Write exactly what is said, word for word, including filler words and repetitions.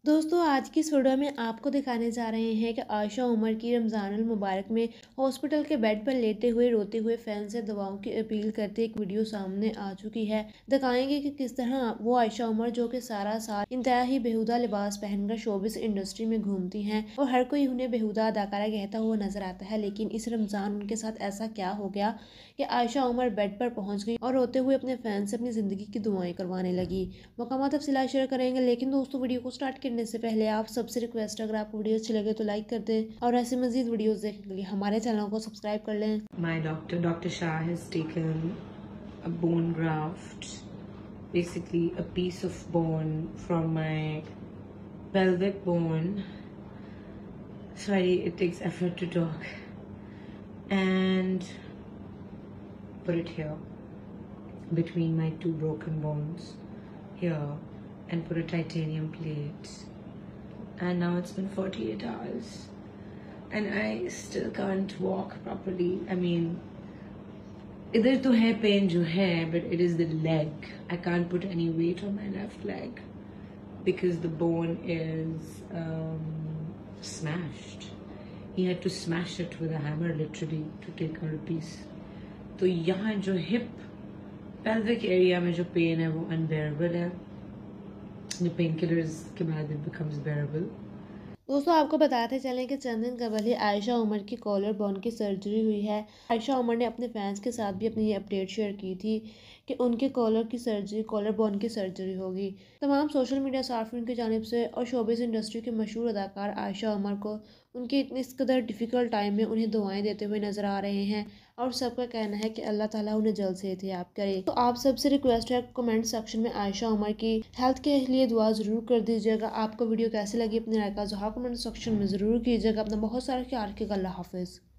दोस्तों आज की इस वीडियो में आपको दिखाने जा रहे हैं कि आयशा उमर की रमज़ानुल मुबारक में हॉस्पिटल के बेड पर लेटे हुए रोते हुए फैन से दुआओं की अपील करते एक वीडियो सामने आ चुकी है। दिखाएंगे कि किस तरह वो आयशा उमर जो कि सारा साल इंतहाई बेहुदा लिबास पहनकर शोबिस इंडस्ट्री में घूमती हैं और हर कोई उन्हें बेहुदा अदाकारा कहता हुआ नजर आता है, लेकिन इस रमज़ान उनके साथ ऐसा क्या हो गया कि आयशा उमर बेड पर पहुंच गई और रोते हुए अपने फैन से अपनी ज़िंदगी की दुआएं करवाने लगी। मुकम्मल तफसीलात शेयर करेंगे, लेकिन दोस्तों वीडियो को स्टार्ट करने से पहले आप सबसे रिक्वेस्ट है, अगर आपको वीडियो अच्छी लगे तो लाइक कर दें और ऐसे मजीद वीडियोस देखने के लिए हमारे चैनल को सब्सक्राइब कर लें। My doctor, Doctor Shah, has taken a bone graft, basically a piece of bone from my pelvic bone. Sorry, it takes effort to talk. And put it here, between my two broken bones, here, and put a titanium plate. And now it's been forty-eight hours and I still can't walk properly. I mean, इधर तो है pen जो है, but it is the leg. I can't put any weight on my left leg because the bone is um, smashed. He had to smash it with a hammer literally to take out a piece. तो यहाँ जो hip pelvic area में जो pain है वो unbearable है. The painkillers के बाद it becomes bearable. दोस्तों आपको बताते चलें कि चंद दिन कबल ही आयशा उमर की कॉलर बोन की सर्जरी हुई है। आयशा उमर ने अपने फैंस के साथ भी अपनी ये अपडेट शेयर की थी कि उनके कॉलर की सर्जरी कॉलर बोन की सर्जरी होगी। तमाम सोशल मीडिया सार्फिन की जानिब से और शोबिस इंडस्ट्री के मशहूर अदाकार आयशा उमर को उनके इतने इस कदर डिफ़िकल्ट टाइम में उन्हें दुआएं देते हुए नज़र आ रहे हैं और सबका कहना है कि अल्लाह ताला उन्हें जल्द से एहतियात करे। तो आप सबसे रिक्वेस्ट है, कमेंट सेक्शन में आयशा उमर की हेल्थ के लिए दुआ ज़रूर कर दीजिएगा। आपको वीडियो कैसी लगी अपनी राय का इज़हार कमेंट सेक्शन में ज़रूर कीजिएगा। अपना बहुत सारा ख्याल रखिएगा। अल्लाह हाफिज़।